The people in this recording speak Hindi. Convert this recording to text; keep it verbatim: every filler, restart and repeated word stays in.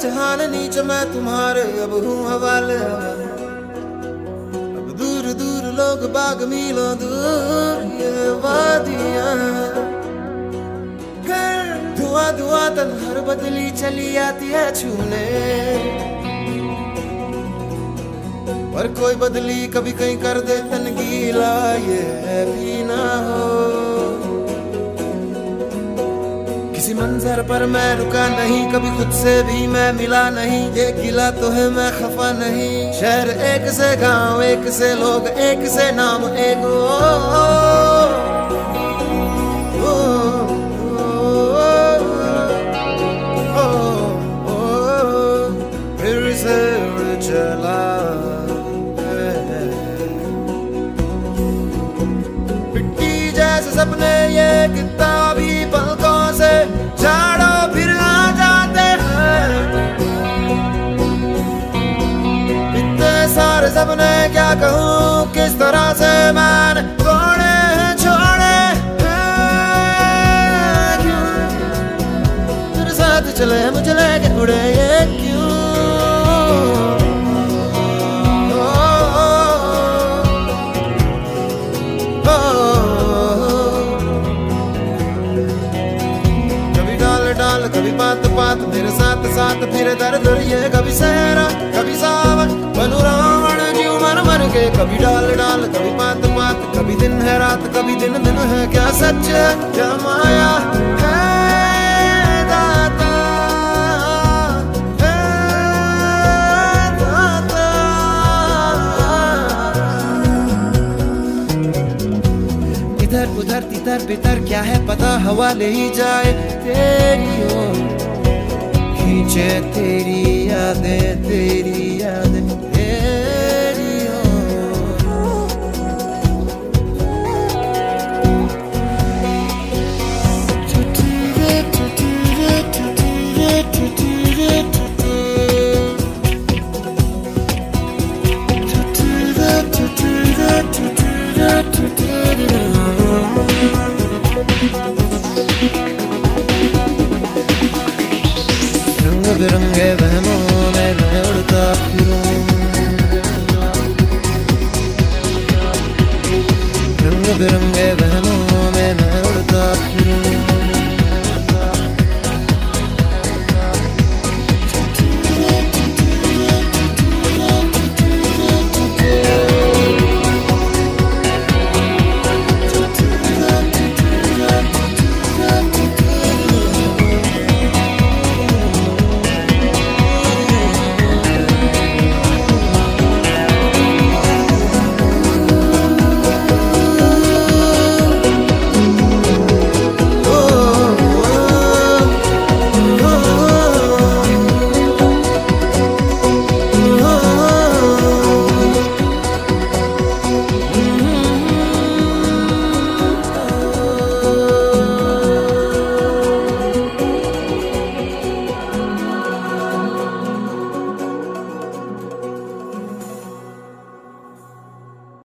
जहान नीच मैं तुम्हारे अब हूँ हवाले। अब दूर दूर लोग बाग मीलों दूर ये वादियाँ, धुआं धुआं तन्हार बदली चली आती है छूने। पर कोई बदली कभी कहीं कर दे तन गीला ये भी ना हो। किसी मंजर पर मैं रुका नहीं, कभी खुद से भी मैं मिला नहीं। एक गिला तो है मैं खफा नहीं। शहर एक से गांव एक से लोग एक से नाम एक ओ, ओ, ओ, ओ, ओ, ओ, फिर से उड़ चला सपने ये किताबी पलकों से झाड़ो फिर आ जाते हैं। इतने सारे सपने क्या कहूँ किस तरह से मैंने तोड़े हैं छोड़े हैं। क्यों तेरे साथ चले मुझे लेके उड़े ये क्यों। कभी बात बात मेरे साथ साथ फिर दर दर ये कभी सहरा कभी सावन बनू रावण जीव मर मर के। कभी डाल डाल कभी बात बात, कभी दिन है रात कभी दिन दिन है। क्या सच है क्या माया है दाता, है दाता। इधर उधर तिधर बितर क्या है पता, हवा ले ही जाए तेरी ओर। खींचे तेरी यादें तेरी यादें तेरी ओर। रंग बिरंगे वहमों में मैं उड़ता फिरूं, रंग बिरंगे वहमों